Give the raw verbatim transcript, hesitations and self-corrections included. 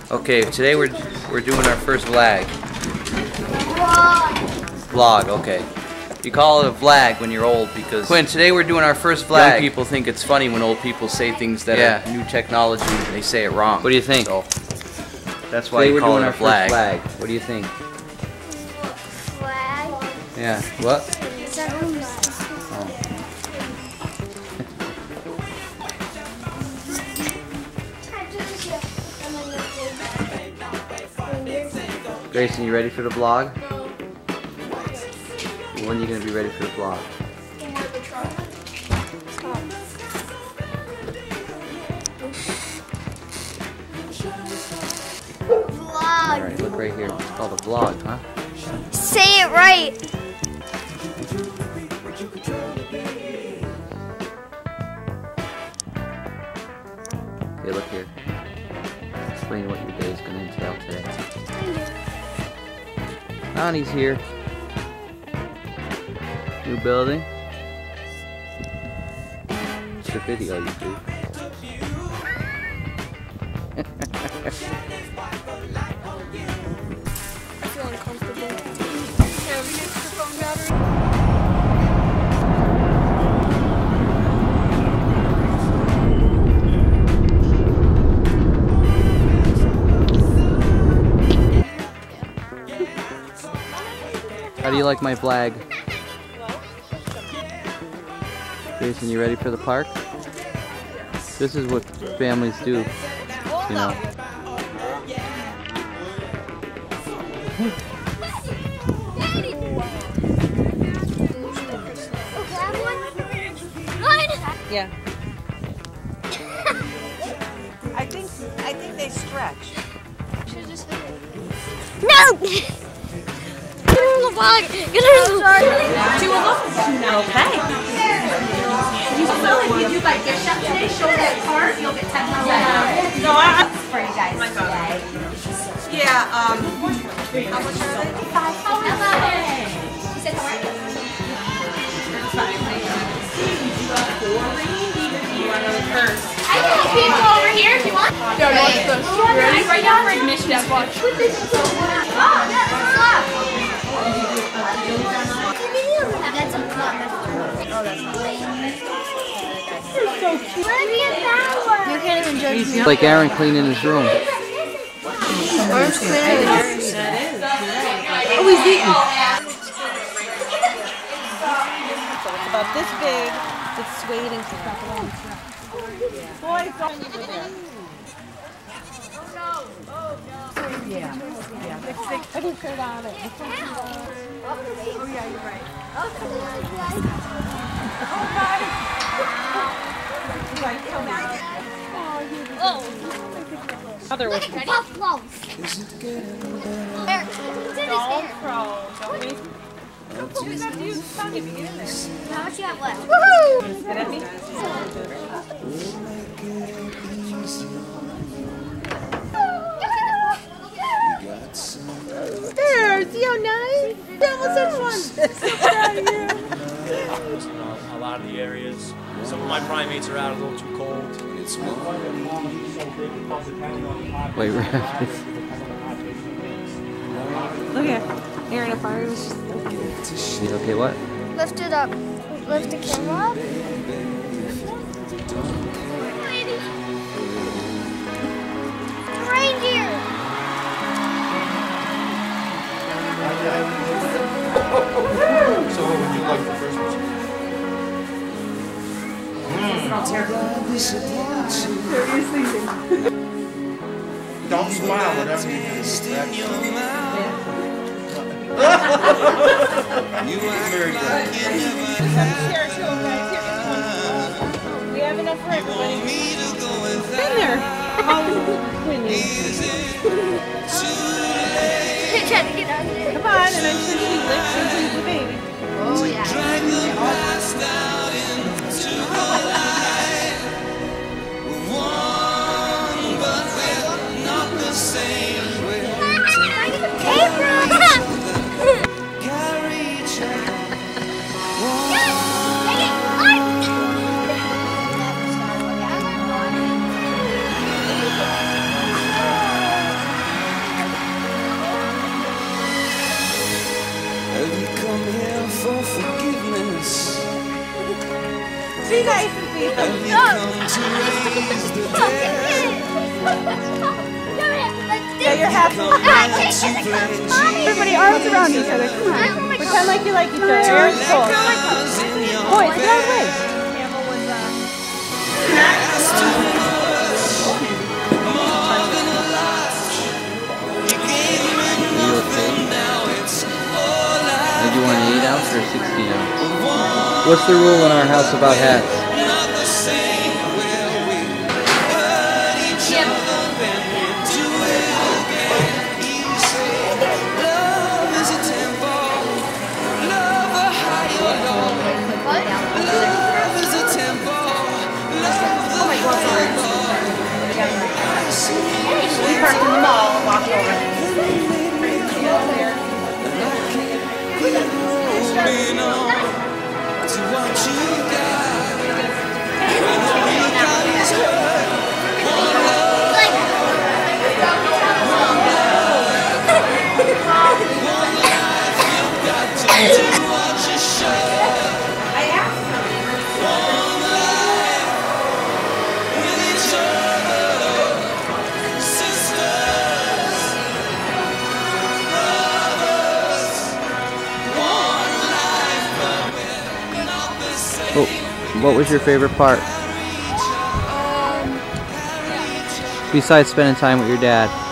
Okay, today we're we're doing our first vlog. Vlog, okay. You call it a vlog when you're old because Quinn, today we're doing our first vlog. Young people think it's funny when old people say things that yeah. are new technology and they say it wrong. What do you think? So, that's why today you call it a vlog. vlog. What do you think? Flag? Yeah. What? Grayson, you ready for the vlog? When are you going to be ready for the vlog? Vlog. Alright, look right here. It's called a vlog, huh? Say it right. Okay, look here. Explain what your day is going to entail today. Connie's here. New building. It's a video you do. I feel uncomfortable. Yeah, we get your phone battery. How do you like my flag? Jason, you ready for the park? This is what families do, you know. Yeah. I think I think they stretch. No! Get her in the vlog! Get her in the vlog! Two of them? Okay. So if you do like gift shop today, show that card, you'll get ten dollars. No, I, For you guys today. yeah, um, how much are they? Five. He said how much? I can help you go over here if you want. Yeah, watch this. Ready? Right now for admission. Yeah, watch. Oh, that's up. That's a lot. Oh, that's not. So cute. You can't even judge me. It's like Aaron cleaning his room. Where's cleaning? Oh, he's eating. So it's about this big. It's swayed and stuff around. Boy, don't you go there. Yeah. Yeah. I didn't cut on it. Oh, yeah, you're right. Oh, God. Oh. Other was Buffalo. Don't crow. Don't be. How much you have left? Get at me. There, see how nice? That was so fun. So proud of you. A lot of the areas. Some of my primates are out a little too cold. Wait, Look at Aaron, if I was just okay, what? Lift it up. Lift the camera up. Reindeer. So what would you like for Christmas? Don't smile, whatever you do. Very good. Here, too, guys. Here, get one. We have enough for everybody. Been there. Um, Whitney. Trying to get out of there. Come on, and I'm sure she licks and she's the baby. Oh, yeah. Yeah, you're half. Everybody, arms around each other. Come on. Pretend like you like each other. Eric, pull. Boys, go away. Did you want an eight ounce or a sixteen ounce? What's the rule in our house about hats? We parked in the mall and walked over. Oh, what was your favorite part? Um, Besides spending time with your dad.